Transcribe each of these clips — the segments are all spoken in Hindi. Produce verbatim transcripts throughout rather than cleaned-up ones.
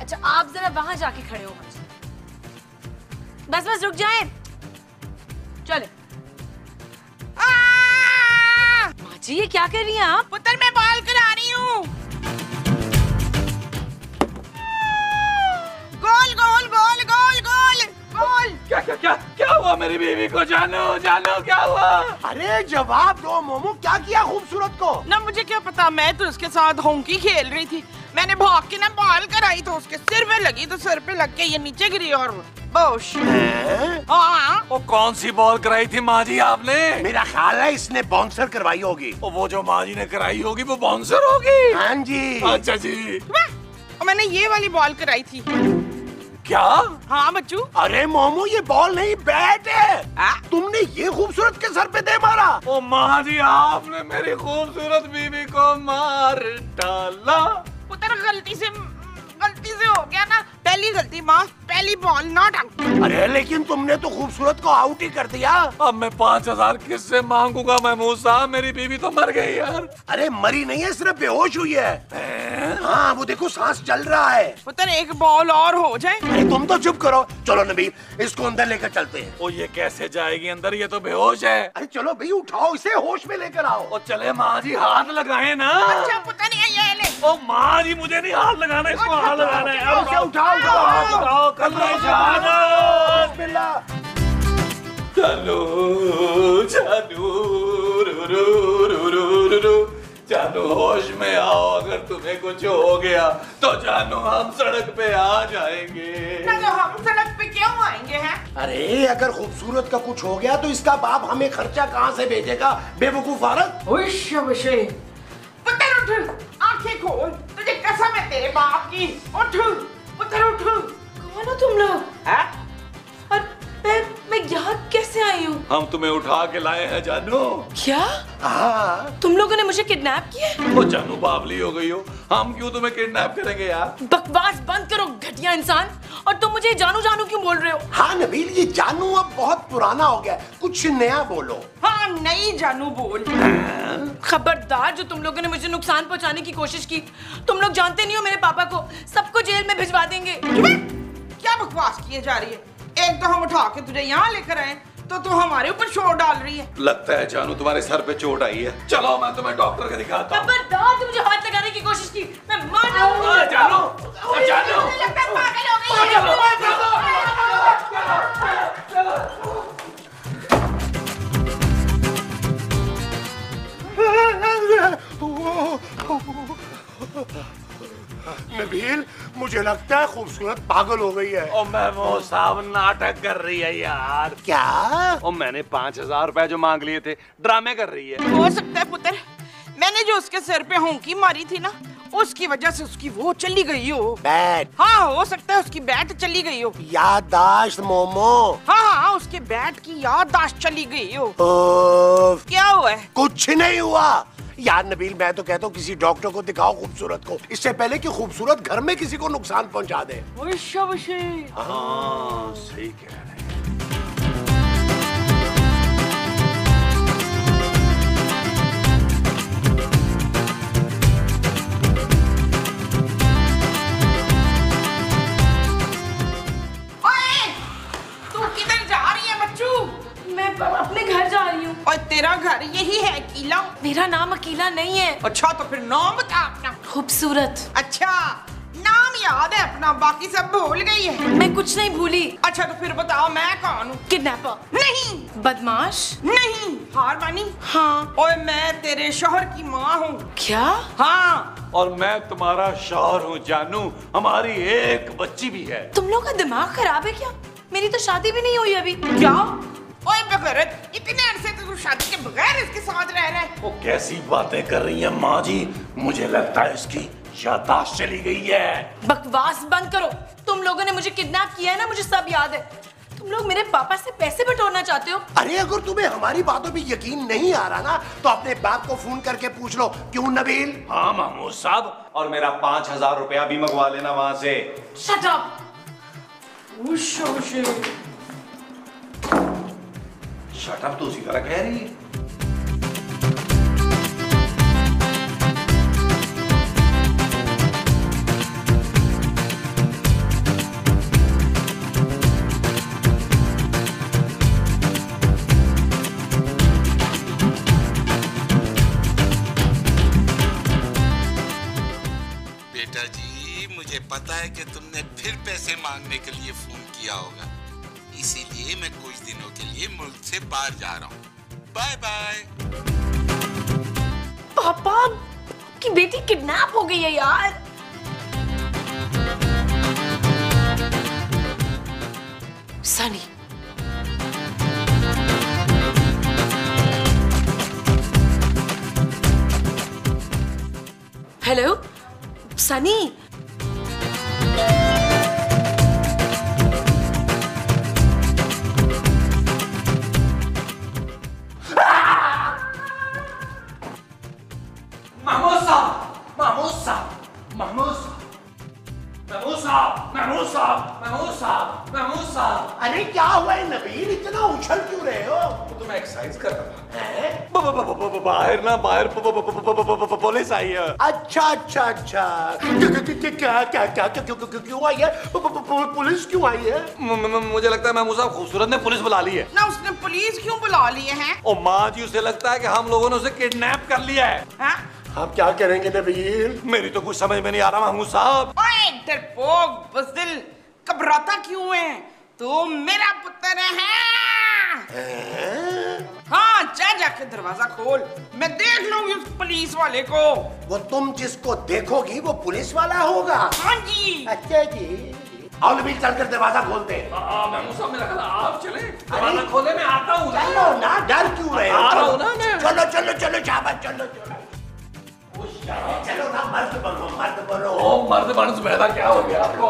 अच्छा आप जरा वहां जाके खड़े हो माँ जी। बस बस रुक जाए, चले। माँ जी ये क्या कर रही हैं आप? पुत्र मैं बाल करा रही हूँ। गोल गोल गोल गोल गोल गोल। क्या क्या क्या क्या हुआ मेरी बीवी को? जानो जानो क्या हुआ? अरे जवाब दो मोमो, क्या किया खूबसूरत को? ना मुझे क्या पता, मैं तो उसके साथ हॉकी खेल रही थी। मैंने भाग के ना बाल कराई तो उसके सिर पे लगी, तो सिर पे लग के ये नीचे गिरी और बोश। हाँ। वो कौन सी बॉल कराई थी माँ जी आपने? मेरा ख्याल है इसने बाउंसर करवाई होगी। वो जो माँ जी ने कराई होगी वो बाउंसर होगी। हाँ जी। अच्छा जी। और मैंने ये वाली बॉल कराई थी। क्या? हाँ बच्चू। अरे मोमो ये बॉल नहीं बैट है। आ? तुमने ये खूबसूरत के सर पे दे मारा। ओ माँ जी आपने मेरी खूबसूरत बीवी को मार डाला। पुत्र गलती से गलती से हो गया ना, पहली गलती माफ, पहली बॉल नॉट आउट। अरे लेकिन तुमने तो खूबसूरत को आउट ही कर दिया। अब मैं पाँच हजार किससे मांगूंगा महमूद साहब? मेरी बीवी तो मर गई यार। अरे मरी नहीं है, सिर्फ बेहोश हुई है। हाँ वो देखो सांस चल रहा है। पुत्र एक बॉल और हो जाए। अरे तुम तो चुप करो। चलो नबील इसको अंदर लेकर चलते हैं। ओ ये कैसे जाएगी अंदर? ये तो बेहोश है। अरे चलो भाई उठाओ इसे, होश में लेकर आओ। ओ चले माँ जी, हाथ लगाए ना। अच्छा पुत्र ये ये ले। ओ माँ जी मुझे नहीं हाथ लगाना, इसको हाथ लगाना है। उठाओ उसे, उठाओ उठाओ उठाओ कर लो बिस्मिल्लाह। जानू जानू रू रू रू रू रू रू। जानू होश में आओ, अगर तुम्हें कुछ हो गया तो जानू हम सड़क पे आ जाएंगे। ना तो हम सड़क पे क्यों आएंगे हैं? अरे अगर खूबसूरत का कुछ हो गया तो इसका बाप हमें खर्चा कहाँ से भेजेगा? बेवकूफ औरत। पुत्र उठ, आंखें खोल, तुझे कसम है तेरे बाप की। उठ पुत्र उठ। कौन हो तुम लोग? और मैं मैं यहाँ कैसे आई हूँ? हम तुम्हें उठा के लाए हैं जानू। क्या? हाँ तुम लोगों ने मुझे किडनैप किया है? वो जानू बावली हो गई हो, हम क्यों तुम्हें किडनैप करेंगे यार? बकवास बंद करो घटिया इंसान। और तुम मुझे जानू जानू क्यों बोल रहे हो? हाँ नबील ये जानू अब बहुत पुराना हो गया, कुछ नया बोलो। हाँ नई जानू बोल। खबरदार, जो तुम लोगों ने मुझे नुकसान पहुंचाने की कोशिश की, तुम लोग जानते नहीं हो मेरे पापा को सबको जेल में भिजवा देंगे। क्या बकवास किए जा रही है? एक तो हम उठा के तुझे यहाँ लेकर आए, तो तू हमारे ऊपर शोर डाल रही है। लगता है जानू तुम्हारे सर पे चोट आई है। चलो मैं तुम्हें डॉक्टर को दिखाता हूँ। खबरदार, तुम मुझे हाथ लगाने की कोशिश की, मैं मार डालूंगा। जानू जानू लगता है पागल हो गई है। नबील मुझे लगता है खूबसूरत पागल हो गई है। ओ महमूद साहब नाटक कर रही है यार। क्या? ओ मैंने पाँच हजार रुपए जो मांग लिए थे, ड्रामे कर रही है। हो सकता है पुत्र, मैंने जो उसके सिर पे होंकी मारी थी ना, उसकी वजह से उसकी वो चली गई हो। बैट? हाँ हो सकता है उसकी बैट चली गई हो। याददाश्त मोमो। हाँ हाँ उसके बैट की याददाश्त चली गई हो। ओफ, क्या हुआ है? कुछ नहीं हुआ यार नबील, मैं तो कहता हूँ किसी डॉक्टर को दिखाओ खूबसूरत को, इससे पहले कि खूबसूरत घर में किसी को नुकसान पहुंचा दे। हाँ सही कह रहे हैं। अपने घर जा रही हूँ। और तेरा घर यही है अकीला? मेरा नाम अकीला नहीं है। अच्छा तो फिर नाम बता अपना। खूबसूरत। अच्छा नाम याद है अपना, बाकी सब भूल गई है? मैं कुछ नहीं भूली। अच्छा तो फिर बताओ मैं कौन हूँ? किडनैपर नहीं। बदमाश नहीं। हार मानी? हाँ। और मैं तेरे शोहर की माँ हूँ। क्या? हाँ। और मैं तुम्हारा शौहर हूँ जानू, हमारी एक बच्ची भी है। तुम लोग का दिमाग खराब है क्या? मेरी तो शादी भी नहीं हुई अभी। क्या? ओए बेगैरत, इतने अरसे से तू शादी के बगैर इसके साथ रह रहा है। वो कैसी बातें कर रही है माँ जी, मुझे लगता है इसकी याददाश्त चली गई है। बकवास बंद करो। तुम लोगों ने मुझे किडनैप किया है ना, मुझे सब याद है। तुम लोग मेरे पापा से पैसे बटोरना चाहते हो। अरे अगर तुम्हें हमारी बातों पे यकीन नहीं आ रहा ना, तो अपने बाप को फोन करके पूछ लो। क्यों नबील? हाँ महमूद साहब, और मेरा पाँच हजार रुपया भी मंगवा लेना वहाँ से। Shut up. शट अप तो उसी तरह कह रही है। बेटा जी, मुझे पता है कि तुमने फिर पैसे मांगने के लिए फोन किया होगा, इसीलिए मैं कुछ दिनों के लिए मुल्क से बाहर जा रहा हूँ। Bye bye. पापा की बेटी किडनैप हो गई है यार। सनी, हेलो सनी। महमूद साहब, महमूद साहब, महमूद साहब, महमूद साहब, महमूद साहब, महमूद साहब, महमूद साहब। अरे क्या हुआ है नबील, इतना उछल क्यों रहे हो? तो मैं एक्सरसाइज कर रहा था। बाहर ना बाहर पुलिस आई है। अच्छा अच्छा अच्छा, क्या क्या क्या क्यों आई है? पुलिस क्यों आई है? मुझे लगता है महमूद साहब खूबसूरत ने पुलिस बुला ली है। ना उसने पुलिस क्यों बुला लिए हैं? ओ माँ जी, उसे लगता है कि हम लोगों ने उसे किडनैप कर लिया है। हाँ? आप क्या करेंगे नबील? मेरी तो कुछ समझ में नहीं आ रहा महमूद साहब। ओए डरपोक बुज़दिल, घबराता क्यों है? तू मेरा पुत्र है। हाँ, जा जाके दरवाजा खोल, मैं देख लूंगी उस पुलिस वाले को। वो तुम जिसको देखोगी वो पुलिस वाला होगा? हाँ जी। अच्छा जी। आओ नबील, चलकर दरवाजा खोलते हैं। महमूद साहब, मेरा ख्याल आप चले, दरवाजा खोले, मैं आता हूँ। चलो ना, डर क्यों रहे हो? आ रहा हूँ ना मैं। चलो चलो चलो शाबाश, चलो चलो चलो ना, मर्द बनो मर्द बनो। ओ मर्द बन से पैदा क्या हो गया आपको?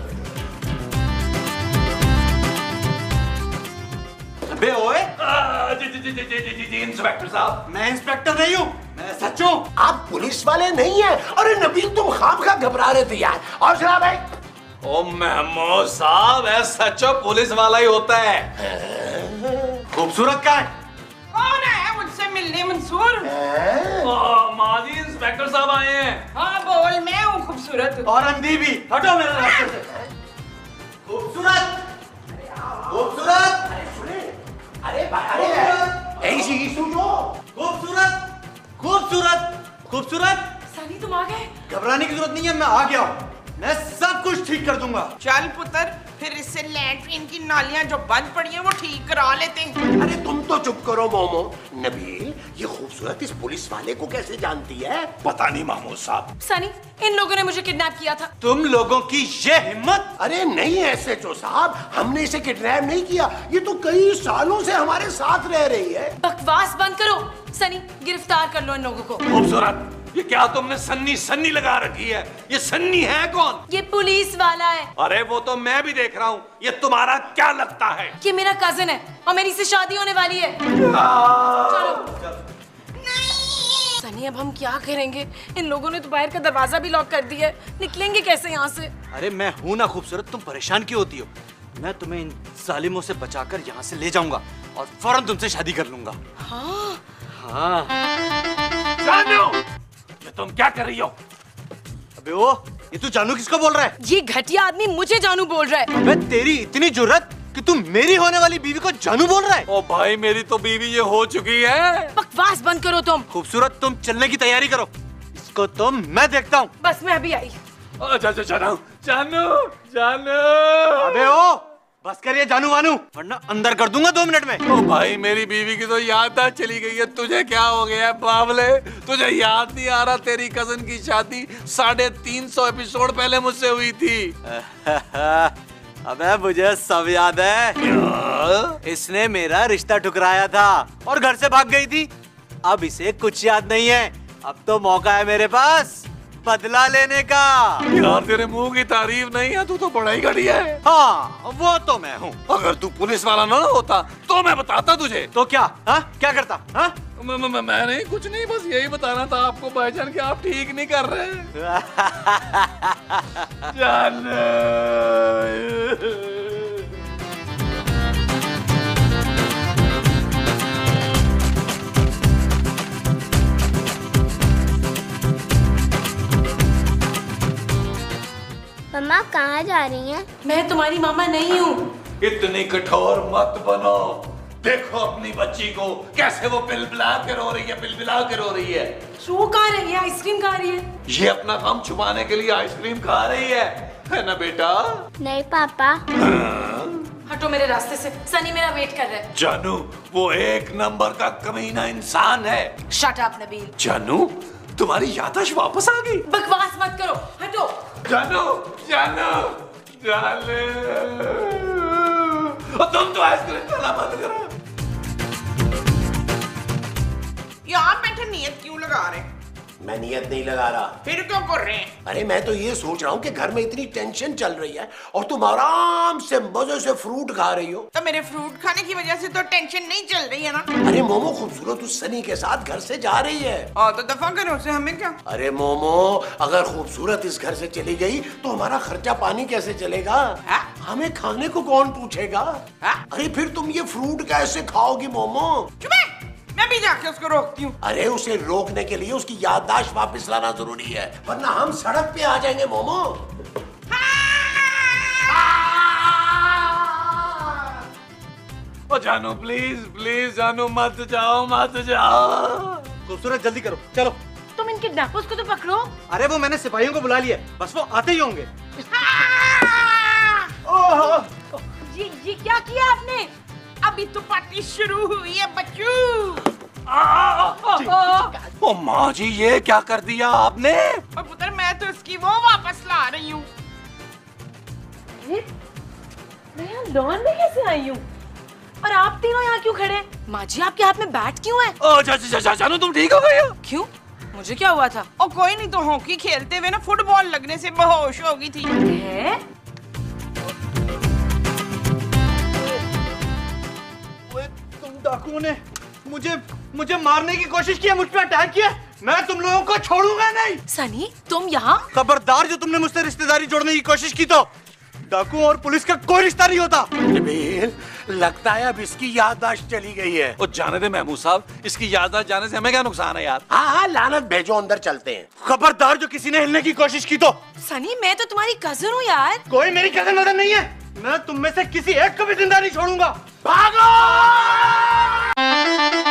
बे ओए, जी जी जी जी जी जी जी इंस्पेक्टर साहब। मैं इंस्पेक्टर नहीं हूँ, मैं सच हूँ। आप पुलिस वाले नहीं हैं? अरे नबील, तुम खामखा घबरा रहे थे यार। और सुना भाई। ओ महमूद साहब, ऐसा सच्चो पुलिस वाला ही होता है। खूबसूरत का है? कौन है मुझसे मिलने मंसूर? माजी इंस्पेक्टर साहब आए हैं। हाँ बोल, मैं हूँ खूबसूरत। और अंधी भी, हटो मेरे रास्ते से। खूबसूरत, खूबसूरत, अरे अरे ऐसी सूझो। खूबसूरत, खूबसूरत, खूबसूरत। सनी तुम आ गए? घबराने की जरूरत नहीं है, मैं आ गया हूँ। मैं सब कुछ ठीक कर दूंगा। चल पुत्र, फिर इससे लैट्रिन की नालियां जो बंद पड़ी हैं वो ठीक करा लेते हैं। अरे तुम तो चुप करो मोमो। नबील, ये खूबसूरत इस पुलिस वाले को कैसे जानती है? पता नहीं महमूद साहब। सनी, इन लोगों ने मुझे किडनैप किया था। तुम लोगों की ये हिम्मत? अरे नहीं ऐसे जो साहब, हमने इसे किडनैप नहीं किया। ये तो कई सालों से हमारे साथ रह रही है। बकवास बंद करो। सनी, गिरफ्तार कर लो इन लोगों को। खूबसूरत, ये क्या तुमने सन्नी सन्नी लगा रखी है? ये सन्नी है कौन? ये पुलिस वाला है। अरे वो तो मैं भी देख रहा हूँ। ये तुम्हारा क्या लगता है? ये मेरा कजिन है और मेरी से शादी होने वाली है। चलो। सनी, अब हम क्या करेंगे? इन लोगों ने तो बाहर का दरवाजा भी लॉक कर दिया है। निकलेंगे कैसे यहाँ से? अरे मैं हूं ना खूबसूरत, तुम परेशान क्यों होती हो? मैं तुम्हें इन जालिमों से बचाकर यहाँ से ले जाऊंगा और फौरन तुमसे शादी कर लूंगा। हाँ? हाँ। जानू, ये तुम क्या कर रही हो? अबे ओ, ये तू जानू किसको बोल रहा है? ये घटिया आदमी मुझे जानू बोल रहा है। अबे तेरी इतनी जुर्रत कि तू मेरी होने वाली बीवी को जानू बोल रहा है? ओ भाई, मेरी तो बीवी ये हो चुकी है। बकवास बंद करो तुम। खूबसूरत, तुम चलने की तैयारी करो, इसको तो मैं देखता हूँ। बस मैं अभी आई। अच्छा जानू, जानू, जानू। अबे ओ, बस करिए जानू वानू, वरना अंदर कर दूंगा दो मिनट में। ओ भाई, मेरी बीवी की तो याद आ चली गई है। तुझे क्या हो गया है बावले? तुझे याद नहीं आ रहा तेरी कजन की शादी साढ़े तीन सौ एपिसोड पहले मुझसे हुई थी? अबे मुझे सब याद है। क्या? इसने मेरा रिश्ता ठुकराया था और घर से भाग गई थी। अब इसे कुछ याद नहीं है। अब तो मौका है मेरे पास बदला लेने का। यार तेरे मुंह की तारीफ नहीं है, तू तो बड़ा ही घटिया है। हाँ, वो तो मैं हूँ। अगर तू पुलिस वाला ना होता तो मैं बताता तुझे। तो क्या? हाँ, क्या करता? हाँ? म, म, म, मैं नहीं, कुछ नहीं, बस यही बताना था आपको भाईजान कि आप ठीक नहीं कर रहे। जान मम्मा कहाँ जा रही हैं? मैं तुम्हारी मामा नहीं हूँ। इतनी कठोर मत बनो। देखो अपनी बच्ची को कैसे वो बिलबिला के रो रही है, बिलबिला के रो रही है। रो कहाँ रही है? आइसक्रीम खा रही है। ये अपना गम छुपाने के लिए आइसक्रीम खा रही है, है ना बेटा? नहीं पापा। हटो मेरे रास्ते से, सनी मेरा वेट कर रहा है। जानू वो एक नंबर का कमीना इंसान है। Shut up Nabeel. जानू तुम्हारी याददाश्त वापस आ गई। बकवास मत करो, हटो। जानू जानू जाले तुम तो आइसक्रीम खाना बंद करो। यहाँ बैठे नियत क्यों लगा रहे? मैं नियत नहीं लगा रहा। फिर क्यों कर रहे हैं? अरे मैं तो ये सोच रहा हूँ कि घर में इतनी टेंशन चल रही है और तुम आराम से मजे से फ्रूट खा रही हो। तो मेरे फ्रूट खाने की वजह से तो टेंशन नहीं चल रही है ना? अरे मोमो खूबसूरत उस सनी के साथ घर से जा रही है। हाँ तो दफा करो उसे, हमें क्या? अरे मोमो अगर खूबसूरत इस घर से चली गई तो हमारा खर्चा पानी कैसे चलेगा? हा? हमें खाने को कौन पूछेगा? हा? अरे फिर तुम ये फ्रूट कैसे खाओगी मोमो? चुप है, मैं भी जाके उसको रोकती हूँ। अरे उसे रोकने के लिए उसकी याददाश्त वापस लाना जरूरी है, वरना हम सड़क पे आ जाएंगे मोमो। ओ जानू प्लीज प्लीज जानू मत जाओ मत जाओ। खूबसूरत जल्दी करो, चलो। तुम इन किडनैपर्स को तो पकड़ो। अरे वो मैंने सिपाहियों को बुला लिया, बस वो आते ही होंगे। ये ये क्या किया आपने? अभी तो पार्टी शुरू हुई है बच्चू। ओ माँ जी ये क्या कर दिया आपने? और पुत्र मैं तो इसकी वो वापस ला रही हूँ। मैं यहाँ लॉन में कैसे आई हूँ? और आप तीनों यहाँ क्यों खड़े? माँ जी आपके हाथ में बैट क्यों है? ओ जा, जा, जा, जानू तुम ठीक हो गई? क्यों? मुझे क्या हुआ था? और कोई नहीं तो हॉकी खेलते हुए ना फुटबॉल लगने से बेहोश हो गई थी। है? तुम डाकुओं ने मुझे मुझे मारने की कोशिश की है, मुझ पे अटैक किया। मैं तुम लोगों को छोड़ूंगा नहीं। सनी तुम यहाँ? खबरदार जो तुमने मुझसे रिश्तेदारी जोड़ने की कोशिश की तो डाकू और पुलिस का कोई रिश्ता नहीं होता। नबील लगता है अब इसकी याददाश्त चली गई है। ओ जाने दे महमूद साहब, इसकी याददाश्त जाने से हमें क्या नुकसान है यार? हाँ हाँ लानत भेजो, अंदर चलते हैं। खबरदार जो किसी ने हिलने की कोशिश की तो। सनी मैं तो तुम्हारी कजन हूँ यार। कोई मेरी कजन वजन नहीं है, मैं तुम में से किसी एक को भी जिंदा नहीं छोड़ूंगा। भागो!